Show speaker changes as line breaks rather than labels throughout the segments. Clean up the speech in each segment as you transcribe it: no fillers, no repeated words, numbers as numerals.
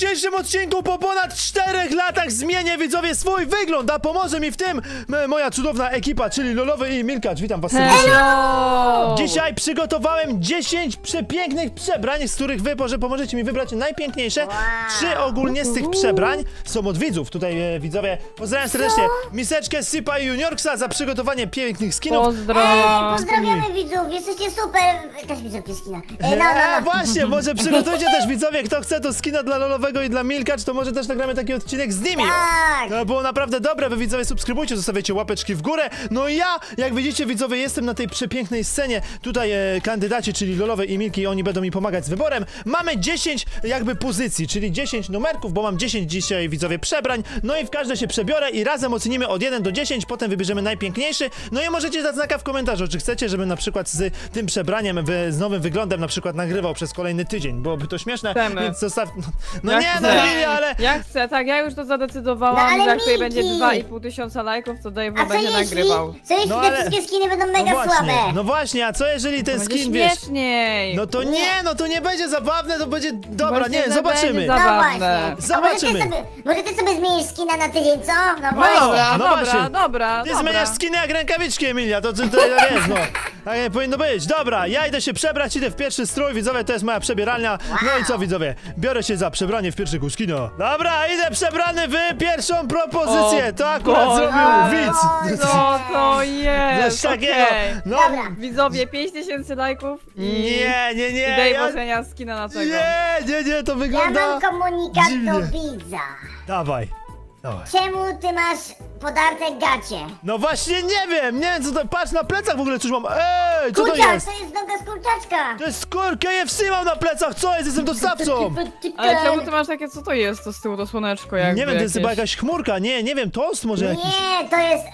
dzisiejszym odcinku po ponad 4 latach zmienię, widzowie, swój wygląd, a pomoże mi w tym moja cudowna ekipa, czyli Lolowy i Milkacz. Witam was serdecznie.
Hello!
Dzisiaj przygotowałem 10 przepięknych przebrań, z których wy pomożecie mi wybrać najpiękniejsze. 3 ogólnie z tych przebrań są od widzów. Tutaj widzowie, pozdrawiam serdecznie Miseczkę, Sypa i Juniorksa za przygotowanie pięknych skinów.
Pozdrawiamy widzów, jesteście super. Też mi zrobię skina.
Właśnie, może przygotujcie też widzowie, kto chce to skina dla Lolowego i dla Milkacz, to może też nagramy taki odcinek z nimi.
Tak.
To było naprawdę dobre, wy widzowie subskrybujcie, zostawiajcie łapeczki w górę. No i ja, jak widzicie widzowie, jestem na tej przepięknej scenie. Tutaj kandydaci, czyli Lolowe i Milki, oni będą mi pomagać z wyborem. Mamy 10 jakby pozycji, czyli 10 numerków, bo mam 10 dzisiaj widzowie przebrań. No i w każde się przebiorę i razem ocenimy od 1 do 10, potem wybierzemy najpiękniejszy. No i możecie dać znaka w komentarzu, czy chcecie, żebym na przykład z tym przebraniem, z nowym wyglądem na przykład nagrywał przez kolejny tydzień. Byłoby to śmieszne,
Chcemy.
więc zostaw... No
Ja
nie,
chcę.
no nie, ale...
Ja chcę, tak, ja już to zadecydowałam,
No, ale
że jak tutaj
Miki!
będzie 2,5 tysiąca lajków, to Dave
A co
będzie
jeśli,
nagrywał.
te
ale-
wszystkie skiny będą mega słabe?
No właśnie, a co jeżeli ten
To będzie
skin, wiesz...
śmieszniej.
No to nie będzie zabawne, to będzie... Dobra,
Właśnie
nie,
nie
zobaczymy.
będzie
No
zabawne.
właśnie.
Zobaczymy.
Może ty sobie zmienisz skina na tydzień, co? No
No,
właśnie.
Dobra,
no właśnie.
dobra.
Ty zmieniasz skiny jak rękawiczki, Emilia, to jest, no. Tak nie powinno być. Dobra, ja idę się przebrać, idę w pierwszy strój, widzowie, to jest moja przebieralnia. No i co, widzowie, biorę się za przebranie w pierwszego skina. Dobra, idę przebrany w pierwszą propozycję.
O
To akurat
Boże.
zrobił widz.
Co to jest?
Coś takiego.
Okej.
No,
Dobra.
Widzowie, 5000 lajków i...
nie.
I Dave
ja-
ocenia skina na tego.
Nie, to
Ja
wygląda...
mam komunikat
dziwnie.
do widza.
Dawaj.
Czemu ty masz podarte gacie?
No właśnie nie wiem co to... Patrz, na plecach w ogóle coś mam. Ej, co to
Kurczak,
jest?
to jest noga z kurczaczka.
To jest skór, KFC mam na plecach, co jest? Jestem dostawcą!
Ale czemu ty masz takie, co to jest to z tyłu, to słoneczko jakby
Nie wiem, to jest
jakieś?
chyba jakaś chmurka, nie wiem, toast może jakiś.
Nie, to jest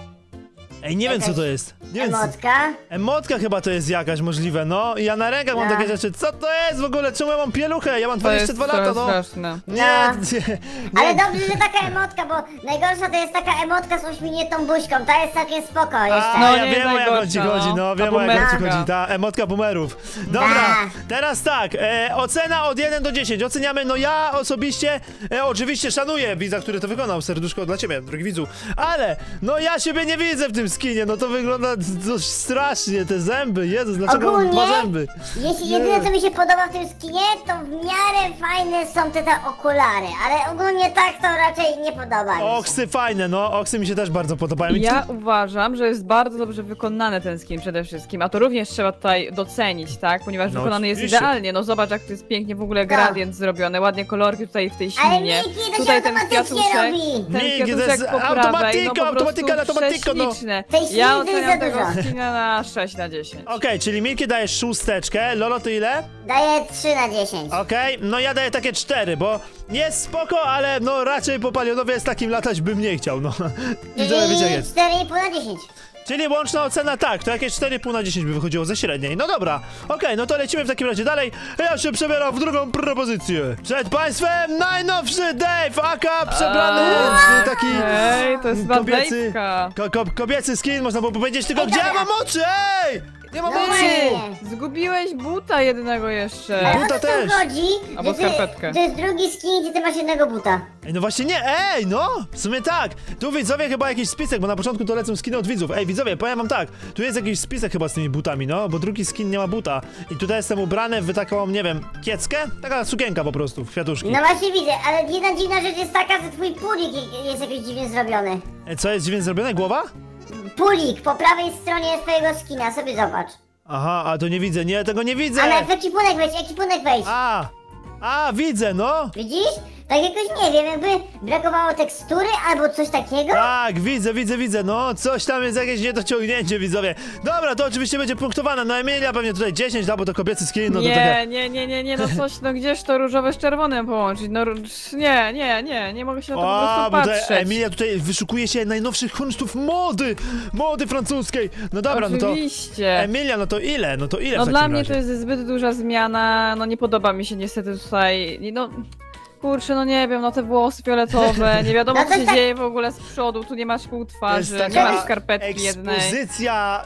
Ej, nie wiem co to jest. Nie wiem, co...
emotka.
Emotka chyba to jest jakaś możliwe, no. I ja na rękach mam
No.
takie rzeczy. Co to jest w ogóle? Czemu ja mam pieluchę? Ja mam
To jest
22 lata, no.
straszne.
Nie.
Ale dobrze, że taka emotka, bo najgorsza to jest taka emotka z uśmiechniętą buźką. Ta jest całkiem spoko jeszcze.
A,
No,
ja
nie
wiem o jak
najgorsza,
ci chodzi,
no.
no,
Ta
wiem o jak ci
boomerka.
chodzi, ta emotka boomerów. Dobra,
Tak.
teraz tak, ocena od 1 do 10, oceniamy, no ja osobiście, oczywiście szanuję widza, który to wykonał, serduszko dla ciebie, drogi widzu, ale, no ja siebie nie widzę w tym skinie, no to wygląda dość strasznie, te zęby, Jezus, dlaczego on
Ogólnie,
ma zęby?
jeśli jedyne co mi się podoba w tym skinie, to w miarę fajne są te okulary, ale ogólnie tak to raczej nie podoba mi się.
Oksy fajne, no, oksy mi się też bardzo podobają. I
Ja uważam, że jest bardzo dobrze wykonany ten skin przede wszystkim, a to również trzeba tutaj docenić, tak? Ponieważ
No,
wykonany jest
oczywiście.
idealnie, no zobacz jak to jest pięknie w ogóle gradient zrobiony, ładnie kolorki tutaj w tej
Ale
ślinie.
Miki, to się
Tutaj ten
automatycznie
kwiatuszek,
robi.
ten
Miki, to
kwiatuszek
jest
po prawej,
automatyko,
no po prostu
automatyka, no.
prześliczne.
Tej śliny
Ja
to jest
oceniam
za
tego
dużo.
skina na 6 na 10.
Okej, czyli Milki dajesz 6, Lolo ty ile?
Daję 3 na 10.
Okej, no ja daję takie 4, bo jest spoko, ale no raczej po palionowie z takim latać bym nie chciał, no. Widzowie, wiecie jak jest.
4,5 na 10.
Czyli łączna ocena tak, to jakieś 4,5 na 10 by wychodziło ze średniej. No dobra, okej, no to lecimy w takim razie dalej. Ja się przebieram w drugą propozycję. Przed państwem najnowszy Dave, aka przebrany taki
Ej, to jest chyba
kobiecy,
Dave'ka.
kobiecy skin, można było powiedzieć, tylko
Ej,
gdzie ja
dobra.
mam oczy, ej! Nie mam
No
oczy!
właśnie.
Zgubiłeś buta jednego jeszcze.
Ale
Buta
o co
też.
tu chodzi?
Albo
Że ty-
skarpetkę.
To jest drugi skin, gdzie ty masz jednego buta.
Ej, no właśnie nie, ej, no! W sumie tak! Tu widzowie chyba jakiś spisek, bo na początku to lecą skiny od widzów. Ej, widzowie, powiem wam tak, tu jest jakiś spisek chyba z tymi butami, no, bo drugi skin nie ma buta. I tutaj jestem ubrany w taką, nie wiem, kieckę? Taka sukienka po prostu, w kwiatuszki.
No właśnie widzę, ale jedna dziwna rzecz jest taka, że twój pulik jest jakoś dziwnie zrobiony.
Co jest dziwnie zrobione? Głowa?
Pulik po prawej stronie twojego skina, sobie zobacz.
Aha, a to nie widzę, nie, tego nie widzę!
Ale w ekipunek wejdź.
Widzę, no!
Widzisz? Tak jakoś nie wiem, jakby brakowało tekstury albo coś takiego?
Tak, widzę, no, coś tam jest jakieś niedociągnięcie, widzowie. Dobra, to oczywiście będzie punktowane, no Emilia pewnie tutaj 10 da, bo to kobiecy skin, no to takie...
Nie, no coś, no gdzież to różowe z czerwonym połączyć, no nie mogę się na to po prostu
bo
patrzeć.
tutaj Emilia tutaj wyszukuje się najnowszych kunsztów mody francuskiej. No dobra, no to...
Oczywiście.
Emilia, no to ile? No to ile
No
w
dla
takim
mnie
razie?
to jest zbyt duża zmiana, no nie podoba mi się niestety tutaj, no... Kurczę, no nie wiem, no te włosy fioletowe, nie wiadomo
No
co
to
się
tak-
dzieje w ogóle z przodu, tu nie masz pół
To
twarzy,
jest
nie
taka
masz skarpetki jednej.
ekspozycja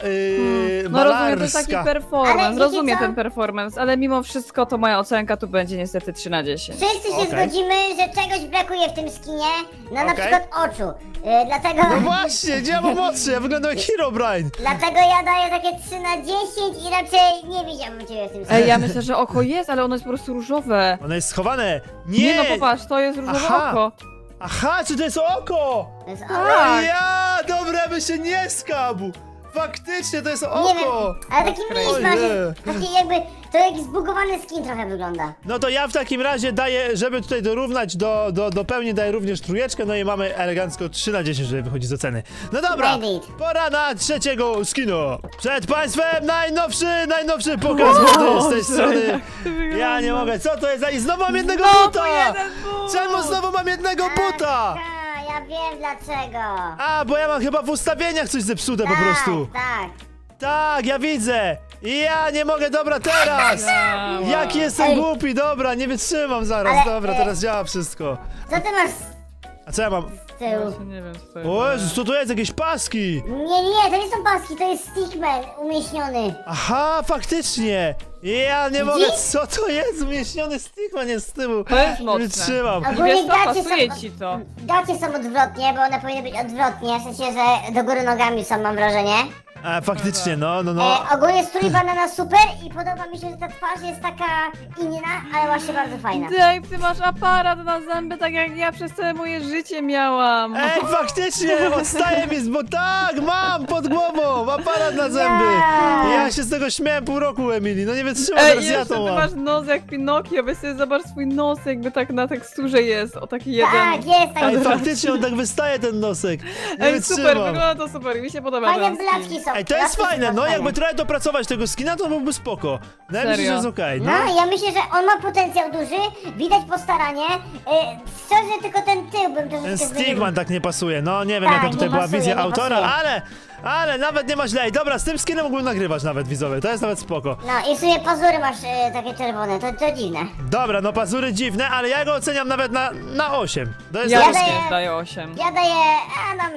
No rozumiem, to jest taki
malarska.
Ale
performance,
wiecie
rozumiem
co?
ten performance, ale mimo wszystko to moja ocenka tu będzie niestety 3 na 10.
Wszyscy się
Okej.
zgodzimy, że czegoś brakuje w tym skinie, no na
Okej.
przykład oczu. Dlatego,
No właśnie, gdzie ja mam oczy? Ja wyglądam jak Herobrine.
dlatego ja daję takie 3 na 10 i raczej nie widziałbym ciebie w tym skinie.
Ej, ja myślę, że oko jest, ale ono jest po prostu różowe.
Ono jest schowane.
Nie no, popatrz, to jest różowe
Aha.
oko.
Aha, czy to jest oko?
To jest
Tak.
Ja, dobra, by się nie skabł. Faktycznie, to jest
Nie wiem,
oko.
ale taki
Ojej.
mieliśmy, taki jakby, to jak zbugowany skin trochę wygląda.
No to ja w takim razie daję, żeby tutaj dorównać do pełni, daję również trójeczkę, no i mamy elegancko 3 na 10, żeby wychodzi z oceny. No dobra,
Bandit.
pora na trzeciego skina. Przed państwem najnowszy pokaz mody z tej strony. Ja nie mogę, co to jest? I znowu mam jednego buta!
jeden but!
Czemu znowu mam jednego buta?
Ja wiem dlaczego.
A, bo ja mam chyba w ustawieniach coś zepsute po prostu.
Tak.
Tak, ja widzę. Ja nie mogę, dobra, teraz. Jaki jestem
Ej.
głupi, dobra, nie wytrzymam zaraz,
Ale,
dobra, teraz działa wszystko.
Co ty masz
A co ja mam?
z tyłu?
Właśnie nie wiem co to jest.
O Jezus, co to jest? Jakieś paski!
Nie, to nie są paski, to jest stickman umieśniony.
Aha, faktycznie! Ja nie mogę,
Widzisz?
co to jest? Umieśniony stickman jest z tyłu.
To jest
Nie
mocne.
wytrzymam.
I wiesz co, pasuje ci to.
Gacie są odwrotnie, bo one powinny być odwrotnie, w sensie, że do góry nogami są, mam wrażenie.
A, faktycznie, no.
Ogólnie strój banana super i podoba mi się, że ta twarz jest taka inna, ale właśnie bardzo fajna.
Dave, ty masz aparat na zęby, tak jak ja przez całe moje życie miałam.
Ej, faktycznie, odstaje mi, bo tak, mam pod głową aparat na zęby. Ja się z tego śmiałem pół roku, Emily, no nie wytrzymam,
Ej,
teraz ja
jeszcze
to
ty
mam.
masz nos jak Pinokio, weź sobie zobacz swój nos, jakby tak na teksturze jest, o taki jeden.
Tak, jest
Ej,
taki.
faktycznie, on tak wystaje ten nosek. Nie
Ej, super,
wytrzymam.
wygląda to super, mi się podoba
Fajne
ten skin.
blaszki są.
Ej, to jest
blaszki
fajne,
są
no
fajne.
jakby trochę dopracować tego skina, to byłby spoko. No ja myślę,
Serio?
że jest okej, no.
No, ja myślę, że on ma potencjał duży, widać postaranie. Szczerze, tylko ten tył bym
Ten
troszeczkę zmienił.
Stickman tak nie pasuje, no nie wiem
Tak,
jaka
nie
tutaj była
pasuje,
wizja
nie
autora,
pasuje.
ale nawet nie ma źle. Ej, dobra, z tym skinem mógłbym nagrywać nawet widzowie, to jest nawet spoko.
No i w sumie pazury masz takie czerwone, to dziwne.
Dobra, no pazury dziwne, ale ja go oceniam nawet na 8. To jest
Ja
dobry
też
daję-
skin.
daję 8.
Ja daję, nam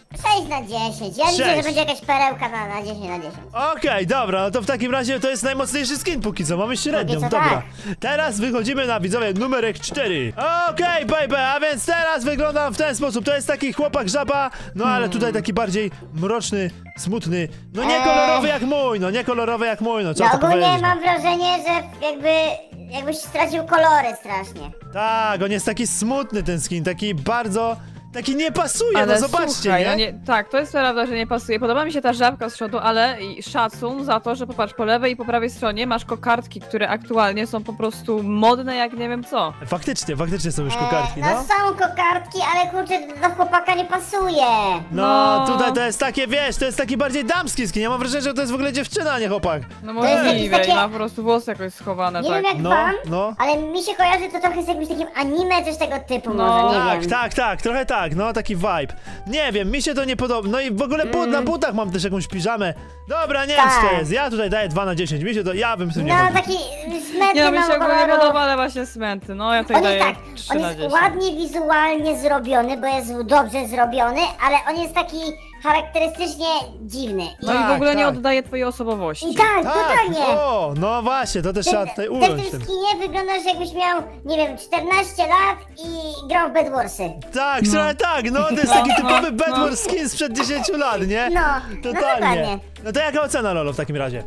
6 na 10. Ja liczę, że
Sześć.
będzie jakaś perełka na 10 na 10.
Okej, dobra, no to w takim razie to jest najmocniejszy skin póki co, mamy średnią,
Póki co
dobra. Teraz wychodzimy na widzowie numerek 4. Okej, baby, a więc teraz wyglądam w ten sposób, to jest taki chłopak żaba, no ale tutaj taki bardziej mroczny, smutny, no nie kolorowy jak mój, no nie kolorowy jak mój, no co
No
to
ogólnie
powiedzieć.
mam wrażenie, że jakbyś stracił kolory strasznie.
Tak, on jest taki smutny ten skin, taki bardzo, taki nie pasuje,
Ale
no zobaczcie,
słuchaj,
nie?
no nie, tak, to jest prawda, że nie pasuje. Podoba mi się ta żabka z przodu, ale i szacun za to, że popatrz, po lewej i po prawej stronie masz kokardki, które aktualnie są po prostu modne jak nie wiem co.
Faktycznie są już kokardki,
No
no.
są kokardki, ale kurczę, do chłopaka nie pasuje.
No,
No.
tutaj to jest takie, wiesz, to jest taki bardziej damski skin, ja mam wrażenie, że to jest w ogóle dziewczyna, a nie chłopak.
No
jest
możliwe
jakieś
i ma
takie-
po prostu włosy jakoś schowane,
Nie
tak.
wiem jak
No,
wam,
no.
ale mi się kojarzy to trochę z jakimś takim anime, coś tego typu
No,
może, nie
Tak,
wiem.
tak, trochę tak, no taki vibe. Nie wiem, mi się to nie podoba. No i w ogóle na butach mam też jakąś piżamę. Dobra, nie wiem co to
Tak.
jest. Ja tutaj daję 2 na 10. Mi się to, ja bym z tym nie
No
chodził.
taki smętny
Nie no, mi się ogólnie
kolorowy.
podoba, ale właśnie smęty, no ja tutaj
On jest
daję
tak,
3
on
na
jest
10.
ładnie wizualnie zrobiony, bo jest dobrze zrobiony, ale on jest taki charakterystycznie dziwny.
No i
Tak,
w ogóle nie
tak.
oddaje twojej osobowości.
I tak, totalnie.
o, no właśnie, to też trzeba tutaj ująć
w
tym.
tym skinie wyglądasz jakbyś miał, nie wiem, 14 lat i grał w Bedwarsy.
Tak, trochę tak, no to jest taki typowy Bedwars skin sprzed 10 lat, nie?
No, no
Totalnie.
dokładnie.
No to jaka ocena, Lolo, w takim razie?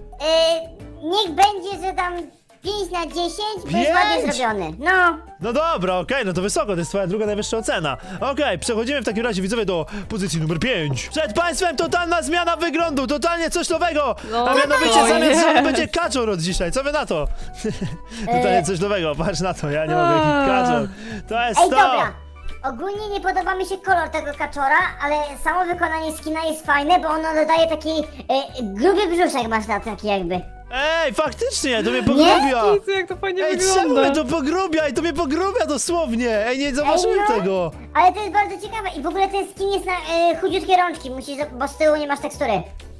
Niech będzie, że dam 5 na 10, bo jest
5?
ładnie zrobiony. No,
No dobra, okej, no to wysoko, to jest twoja druga najwyższa ocena. Okej, przechodzimy w takim razie, widzowie, do pozycji numer 5. Przed państwem totalna zmiana wyglądu, totalnie coś nowego.
No,
A mianowicie
o
zamiast
nie.
żony będzie kaczor od dzisiaj, co wy na to? Totalnie coś nowego, patrz na to, ja nie mogę, jaki kaczor. To jest
ej
to.
dobra. Ogólnie nie podoba mi się kolor tego kaczora, ale samo wykonanie skina jest fajne, bo ono dodaje taki gruby brzuszek masz na taki jakby.
Ej, faktycznie, to mnie pogrubia.
Jezu, jak to fajnie
Ej, czemu
wygląda.
mnie to pogrubia? I to mnie pogrubia dosłownie. Ej, nie zauważyłem
Ej, no.
tego.
Ale to jest bardzo ciekawe i w ogóle ten skin jest na chudziutkie rączki, musisz, bo z tyłu nie masz tekstury.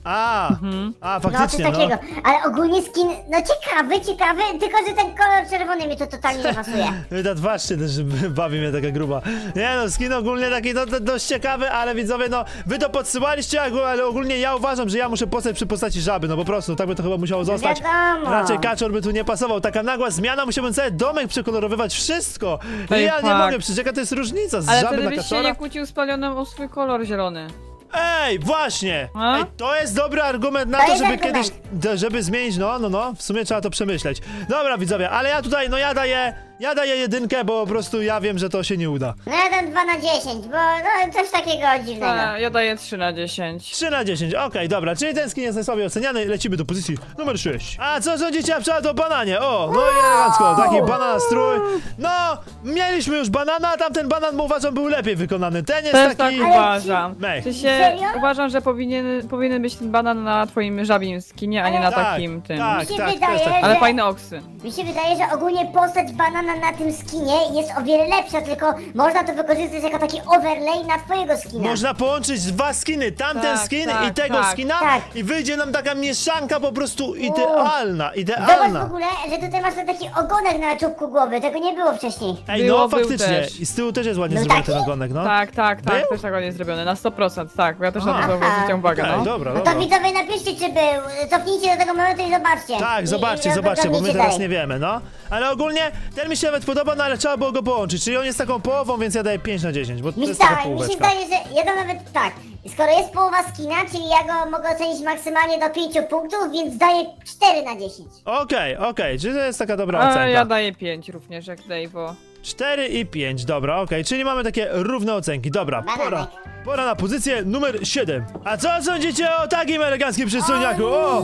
A,
No, coś
faktycznie, no.
takiego. Ale ogólnie skin, no ciekawy, tylko że ten kolor czerwony mi to totalnie nie pasuje.
Ta twarz się też bawi mnie taka gruba. Nie no, skin ogólnie taki dość ciekawy, ale widzowie, no, wy to podsyłaliście, ale ogólnie ja uważam, że ja muszę postać przy postaci żaby, no po prostu, tak by to chyba musiało zostać.
Wiadomo.
Raczej kaczor by tu nie pasował, taka nagła zmiana, musiałbym cały domek przekolorowywać, wszystko. I
Ej,
ja nie
fakt.
mogę, przecież jaka to jest różnica z
Ale
żaby
wtedy
na
byś się
kaczora.
nie kłócił z palionem o swój kolor zielony.
Ej, właśnie!
A?
Ej, to jest dobry argument na
To
to,
jest
żeby
argument.
kiedyś, żeby zmienić, no, w sumie trzeba to przemyśleć. Dobra, widzowie, ale ja tutaj, no ja daję 1, bo po prostu ja wiem, że to się nie uda.
No ja dam 2 na 10, bo no coś takiego dziwnego.
Ja daję 3 na 10.
3 na 10, okej, dobra, czyli ten skin jest najsłabiej oceniany, lecimy do pozycji numer 6. A co sądzicie o bananie? O, no i elegancko, taki banana strój. No, mieliśmy już banana, a tamten banan uważam był lepiej wykonany. Ten jest
Też
taki...
tak uważam.
Mech.
W sensie
Serio?
uważam, że powinien być ten banan na twoim żabim skinie, a nie na
Tak,
takim tym.
tak,
Mi się
tak,
wydaje,
też tak.
Ale
że-
fajne oksy.
Mi się wydaje, że ogólnie postać banana na tym skinie jest o wiele lepsza, tylko można to wykorzystać jako taki overlay na twojego skina.
Można połączyć 2 skiny, tamten
Tak,
skin
tak,
i tego
tak.
skina
Tak.
i wyjdzie nam taka mieszanka po prostu idealna,
Zobacz w
idealna.
ogóle, że tutaj masz taki ogonek na czubku głowy, tego nie było wcześniej.
Ej,
Był
no faktycznie,
też.
i z tyłu też jest ładnie
No
zrobiony
taki?
ten ogonek, no.
Tak,
Był?
też tak ładnie zrobione, na 100%, tak, bo ja też na
Aha.
to zwróciłam uwagę,
Okej,
no.
dobra,
No to
dobra.
widzowie napiszcie, czy był. Cofnijcie do tego momentu i zobaczcie.
Tak,
I
zobaczcie, bo my
udowodnijcie
teraz
dalej.
nie wiemy, no. Ale ogólnie ten mi się nawet podoba, no ale trzeba było go połączyć, czyli on jest taką połową, więc ja daję 5 na 10, bo to jest taka
Mi się
połóweczka.
wydaje, że ja dam nawet tak. Skoro jest połowa skina, czyli ja go mogę ocenić maksymalnie do 5 punktów, więc daję 4 na 10.
Okej, czyli to jest taka dobra
A
ocenka.
ja daję 5 również, jak Dave'o.
4 i 5, dobra, okej, czyli mamy takie równe ocenki, dobra,
Bananek.
pora na pozycję numer 7. A co sądzicie o takim eleganckim przystojniaku? O!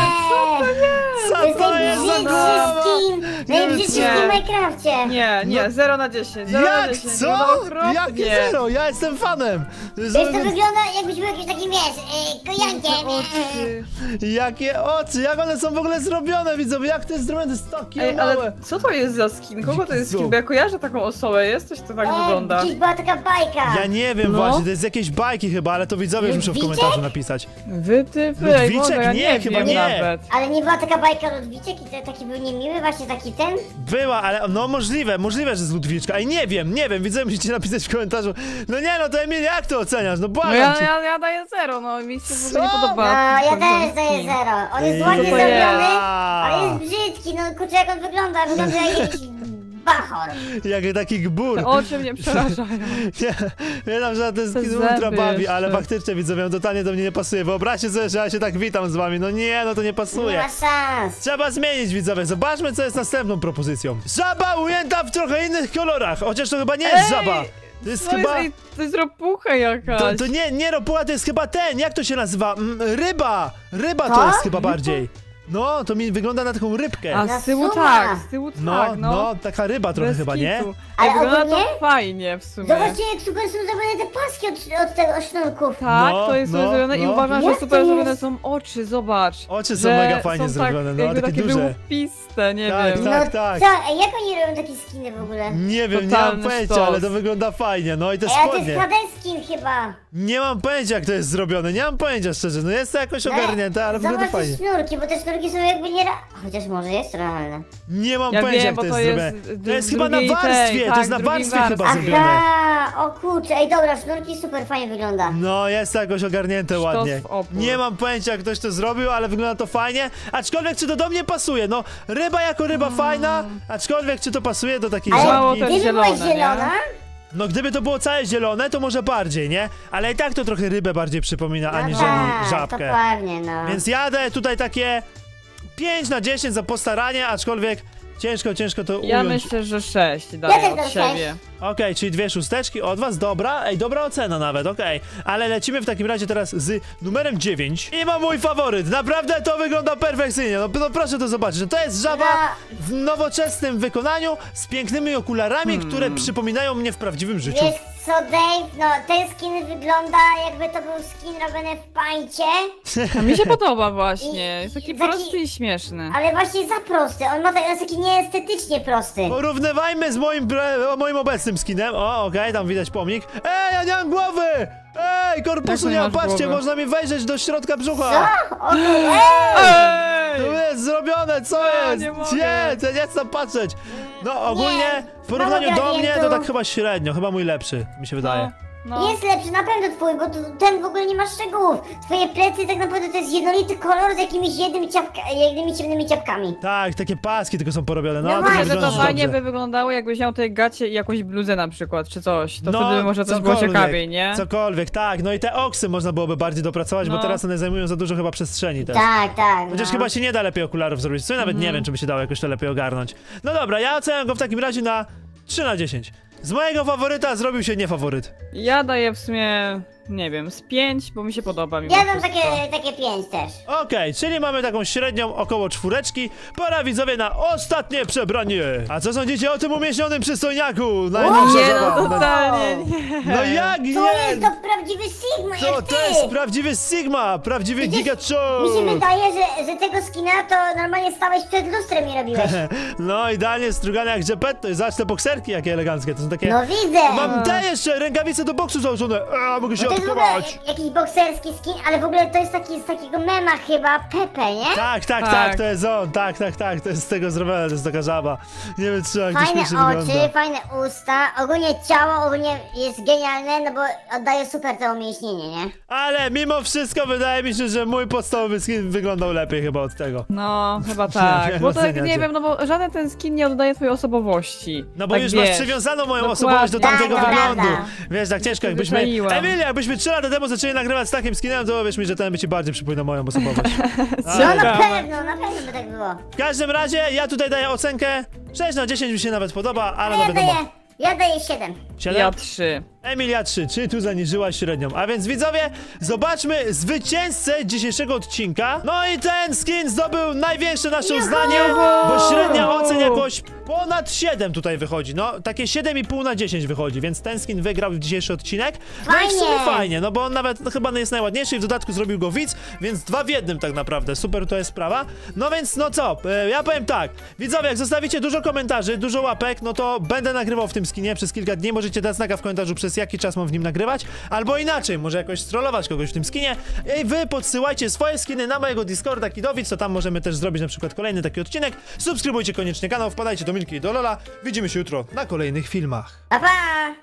Co to jest za głowa?
Najbrzydszy
Nie.
skin w Minecrafcie.
Nie, 0 na 10, 0 na
Jak
10.
co?
No, okropnie.
Jakie zero? Ja jestem fanem!
Wiesz, to wygląda jakbyś był jakimś takim, wiesz, kojankiem.
Oczy.
Jakie oczy, jak one są w ogóle zrobione, widzowie, jak to jest zrobione, to jest takie
Ej,
małe.
ale co to jest za skin? Kogo to jest
Co?
skin? Bo ja kojarzę taką osobę, jest coś, to tak wygląda.
Gdzieś była taka bajka.
Ja nie wiem
No.
właśnie, to jest jakieś bajki chyba, ale to widzowie już muszą w
Ludwiczek?
komentarzu napisać.
Wytypy, ej,
Ludwiczek?
Boże, ja
Nie,
nie
chyba
wiem
nie.
nawet.
Ale nie była taka bajka Ludwiczek i taki był niemiły, właśnie taki ten?
Była, ale no możliwe, że z Ludwiczka. I nie wiem, widzowie musicie napisać w komentarzu. No nie no, to Emilia, jak to oceniasz? No
No
błagam
ja,
cię.
ja, ja daję 0, no mi się w ogóle nie
Co?
No,
podoba.
ja
ten
też daję
skin.
0. On jest
Ej,
ładnie
to
zrobiony,
jest.
ale jest brzydki. No kurczę, jak on wygląda, wygląda jak jakiś bachor.
Jak taki gbur.
Te oczy mnie przerażają.
Nie, wiem, że ten skin
zęby
ultra bawi, ale
jeszcze.
faktycznie widzowie, on totalnie do mnie nie pasuje. Wyobraźcie sobie, że ja się tak witam z wami. No nie, no to nie
Nie
pasuje.
ma szans.
Trzeba zmienić, widzowie. Zobaczmy, co jest następną propozycją. Żaba ujęta w trochę innych kolorach. Chociaż to chyba nie jest
Ej,
żaba. To jest
No
chyba...
to jest ropucha jakaś.
To nie ropuła, to jest chyba ten. Jak to się nazywa? Ryba. Ryba to
Co?
jest chyba bardziej. No, to mi wygląda na taką rybkę.
A
Na
z tyłu
suma.
tak, z tyłu
No,
tak, no.
no, taka ryba trochę
Bez
chyba, nie?
kitu.
Ale
Ej, wygląda to
ogólnie?
fajnie w sumie.
Zobaczcie, jak super są zrobione te paski od tego sznurków.
Tak,
No,
to jest
no,
zrobione i
no.
uważam, że
Jak to
super zrobione
jest?
są oczy, zobacz.
Oczy są
że
mega fajnie
są
zrobione, no,
jakby
takie duże.
wyłupiste, nie
Tak,
wiem.
tak.
No
tak.
co? Ej, jak oni robią takie skiny w ogóle?
Nie wiem, nie mam
Totalny
pojęcia,
sztos.
ale to wygląda fajnie. No i te
Ej, ale to jest
spodnie.
HD skin chyba.
Nie mam pojęcia, jak to jest zrobione. Nie mam pojęcia, szczerze. No jest to jakoś ogarnięte, ale wygląda
Zobacz te
fajnie.
sznurki, bo te sznurki są jakby nie... Chociaż może jest realne.
Nie mam
Ja
pojęcia,
wiem,
jak
bo
to
to
jest
jest
zrobione.
z
To jest chyba na
drugiej tej,
warstwie, to
tak,
jest na
drugiej
warstwie chyba
warstwie.
zrobione.
Aha, o kurczę, ej dobra, sznurki super fajnie wygląda.
No, jest to jakoś ogarnięte
Sztos
ładnie.
w opór.
Nie mam pojęcia, jak ktoś to zrobił, ale wygląda to fajnie. Aczkolwiek, czy to do mnie pasuje? No, ryba jako ryba fajna, aczkolwiek, czy to pasuje do takiej
Ale
Mało
żabki?
też
gdyby była
zielone, nie?
zielona,
No, gdyby to było całe zielone, to może bardziej, nie? Ale i tak to trochę rybę bardziej przypomina,
no
aniżeli
tak,
żabkę.
to pewnie, no.
Więc jadę tutaj takie 5 na 10 za postaranie, aczkolwiek ciężko to
Ja
ująć.
myślę, że 6 daję
też
od
dam
siebie.
Okej, czyli 2 szósteczki od was, dobra, dobra ocena nawet, okej. Ale lecimy w takim razie teraz z numerem 9. I mam mój faworyt, naprawdę to wygląda perfekcyjnie, no proszę to zobaczyć. No, to jest żaba w nowoczesnym wykonaniu, z pięknymi okularami, które przypominają mnie w prawdziwym życiu.
Wiesz co, Dave, no ten skin wygląda jakby to był skin robiony w pańcie,
A mi się podoba właśnie, jest taki
Taki-
prosty i śmieszny.
ale właśnie za prosty. On jest taki nieestetycznie prosty.
Porównywajmy z moim obecnym skinem. O, okej, tam widać pomnik. Ej, ja nie mam głowy! Ej, korpusu
Jak
nie ma,
masz
patrzcie,
głowę?
można mi wejrzeć do środka
Co?
brzucha.
O,
To
Ej!
jest zrobione, co
Ja
jest?
nie mogę.
Nie, to nie chcę tam patrzeć. No ogólnie, w porównaniu
mało
do mnie, to
gradientów.
tak chyba średnio, chyba mój lepszy, mi się wydaje.
No.
Jest lepszy na pewno twój, bo ten w ogóle nie ma szczegółów. Twoje plecy tak naprawdę to jest jednolity kolor z jakimiś jednymi ciemnymi ciapkami.
Tak, takie paski tylko są porobione, no,
No
to
właśnie,
Że to
wygląda
fajnie
dobrze.
by wyglądało, jakbyś miał tej gacie i jakąś bluzę na przykład, czy coś. To
No,
wtedy może coś było
cokolwiek,
ciekawiej, nie?
Cokolwiek, tak, no i te oksy można byłoby bardziej dopracować, bo
No.
teraz one zajmują za dużo chyba przestrzeni też.
Tak, tak.
Chociaż
no.
chyba się nie da lepiej okularów zrobić, co ja nawet nie wiem, czy by się dało jakoś to lepiej ogarnąć. No dobra, ja oceniam go w takim razie na 3 na 10. Z mojego faworyta zrobił się niefaworyt.
Ja daję w sumie, nie wiem, z 5, bo mi się podoba mimo
Ja dam
wszystko.
takie 5 też.
Okej, czyli mamy taką średnią około 4. Pora widzowie na ostatnie przebranie. A co sądzicie o tym umieśnionym przystojniaku? Najnowsza
Nie,
żaba.
no totalnie nie.
No jak
To
nie?
jest to prawdziwy Sigma,
To,
jak ty!
to jest prawdziwy Sigma, prawdziwy
Przecież
Giga
Mi się
Show.
wydaje, że tego skina to normalnie stałeś przed lustrem i robiłeś.
No idealnie strugane jak Geppetto. Zobacz te bokserki jakie eleganckie, to są takie...
No widzę!
Mam te jeszcze rękawice do boksu założone. Mogę się
To jest w ogóle
odchować.
jakiś bokserski skin, ale w ogóle to jest taki z takiego mema chyba, Pepe, nie?
Tak,
Tak.
to jest on, tak, to jest z tego zrobione, to jest taka żaba. Nie wytrzymam, jak to
Fajne
śmiesznie
oczy,
wygląda.
fajne usta, ogólnie ciało ogólnie jest genialne, no bo oddaje super to umięśnienie, nie?
Ale mimo wszystko wydaje mi się, że mój podstawowy skin wyglądał lepiej chyba od tego.
No, chyba tak.
Jak
Bo tak,
oceniacie?
nie wiem, no bo żaden ten skin nie oddaje twojej osobowości.
No bo
tak
już
wiesz.
masz przywiązaną moją
Dokładnie.
osobowość do tamtego
Tak, to
wyglądu.
prawda.
Wiesz, tak ciężko, jakbyśmy...
Przyzwyczaiłam.
Emilia, jakbyśmy 3 lata temu zaczęli nagrywać z takim skinem, to wiesz mi, że ten by ci bardziej przypominał moją osobowość.
No
Ale...
na
Ciekawe.
pewno by tak było.
W każdym razie ja tutaj daję ocenkę 6 na 10 mi się nawet podoba, ale no
Ja
wiadomo.
daję 7.
7?
Ja 3.
Emilia 3, czy tu zaniżyła średnią. A więc widzowie, zobaczmy zwycięzcę dzisiejszego odcinka. No i ten skin zdobył największe nasze uznanie, bo średnia ocen jakoś ponad 7 tutaj wychodzi. No, takie 7,5 na 10 wychodzi, więc ten skin wygrał dzisiejszy odcinek. No i w sumie
Fajnie.
fajnie, no bo on nawet chyba jest najładniejszy i w dodatku zrobił go widz, więc 2 w 1 tak naprawdę. Super to jest sprawa. No więc, no co, ja powiem tak. Widzowie, jak zostawicie dużo komentarzy, dużo łapek, no to będę nagrywał w tym skinie przez kilka dni. Możecie dać znaka w komentarzu, przez jaki czas mam w nim nagrywać, albo inaczej, może jakoś strollować kogoś w tym skinie. I wy podsyłajcie swoje skiny na mojego Discorda Kidowic, to tam możemy też zrobić na przykład kolejny taki odcinek. Subskrybujcie koniecznie kanał, wpadajcie do Milki i do Lola. Widzimy się jutro na kolejnych filmach.
Pa, pa!